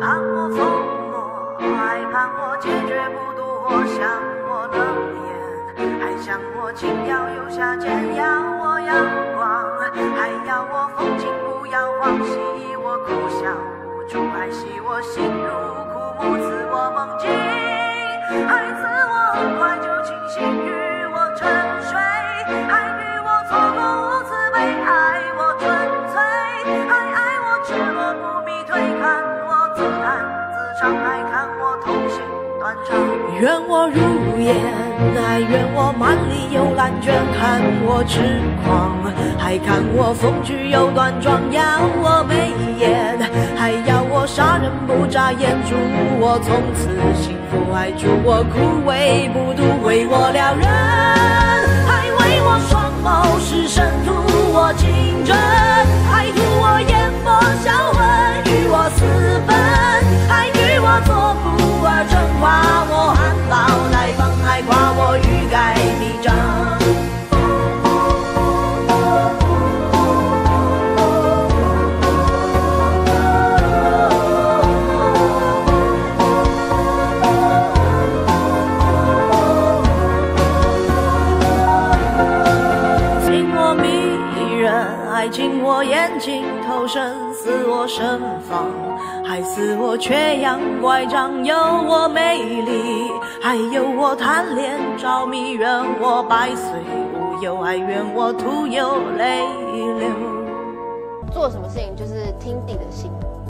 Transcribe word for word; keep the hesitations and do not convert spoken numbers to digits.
盼我疯魔，还盼我解决不渡，或想我冷眼，还想我轻描又下贱，要我阳光，还要我风景不要忘记我哭笑无助，还系我心如枯木，赐我梦境，还赐我很快就清醒，与我沉睡，还与我错过无慈悲，爱我纯粹，还爱我赤裸不迷退，看我自弹自唱，还看我痛心断肠。 愿我如烟，还愿我满里有烂卷，看我痴狂，还看我风趣又端庄，要我眉眼，还要我杀人不眨眼，祝我从此幸福，还祝我枯萎不渡，为我撩人，还为我双眸是神，图我情真，还图我眼波销魂，与我私奔，还与我做不二真，夸我含苞待放，还夸我欲盖弥彰。还进我眼睛，投身似我身房，还似我缺氧乖张，有我美丽，还有我贪恋着迷，愿我百岁无忧，还愿我徒有泪流。 做什么事情就是听自己的心。